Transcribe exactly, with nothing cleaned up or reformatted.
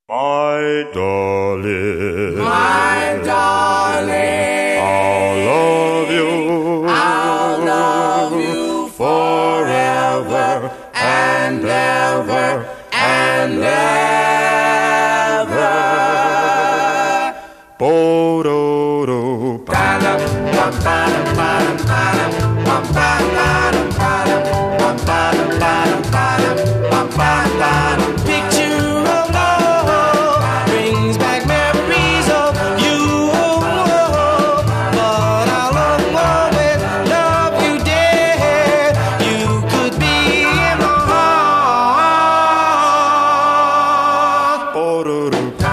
My darling, my darling, I'll love you, I'll love you forever and ever and ever. Bo-do-do, Ba-dum, ba-ba-dum, ba-dum, ba-dum, ba-ba-dum, ba-dum, ba-ba-dum, ba-dum, ba-dum, ba-ba-dum. Picture of love brings back memories of you. But I'll always love you, dear. You could be in my heart. bo-do-do.